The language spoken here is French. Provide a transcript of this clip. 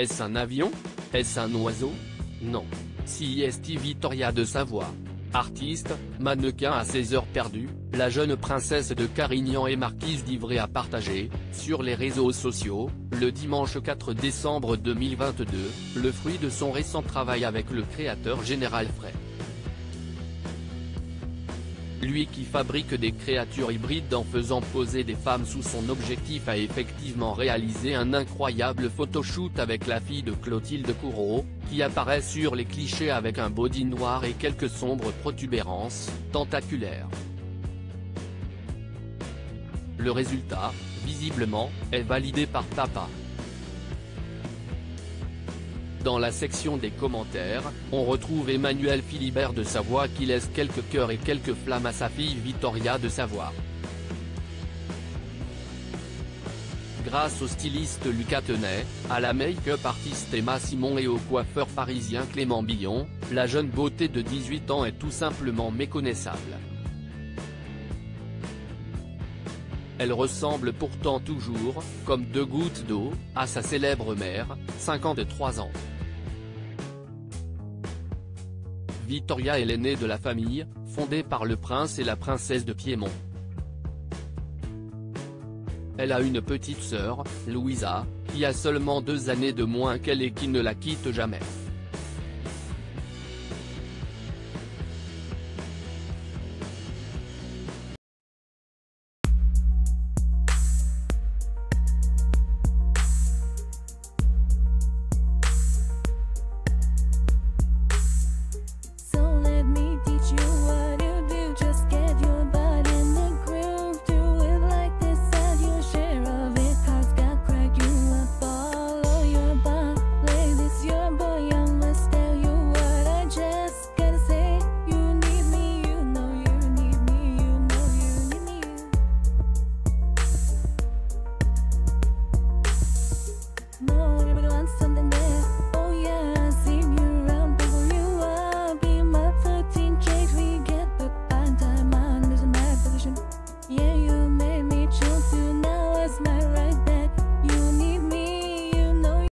Est-ce un avion? Est-ce un oiseau? Non. Si est Vittoria de Savoie. Artiste, mannequin à ses heures perdues, la jeune princesse de Carignan et marquise d'Ivry a partagé, sur les réseaux sociaux, le dimanche 4 décembre 2022, le fruit de son récent travail avec le créateur Général Frey. Lui qui fabrique des créatures hybrides en faisant poser des femmes sous son objectif a effectivement réalisé un incroyable photoshoot avec la fille de Clotilde Courreau, qui apparaît sur les clichés avec un body noir et quelques sombres protubérances, tentaculaires. Le résultat, visiblement, est validé par Papa. Dans la section des commentaires, on retrouve Emmanuel Philibert de Savoie qui laisse quelques cœurs et quelques flammes à sa fille Vittoria de Savoie. Grâce au styliste Lucas Tenet, à la make-up artiste Emma Simon et au coiffeur parisien Clément Billon, la jeune beauté de 18 ans est tout simplement méconnaissable. Elle ressemble pourtant toujours, comme deux gouttes d'eau, à sa célèbre mère, 53 ans. Vittoria est l'aînée de la famille, fondée par le prince et la princesse de Piémont. Elle a une petite sœur, Louisa, qui a seulement 2 années de moins qu'elle et qui ne la quitte jamais.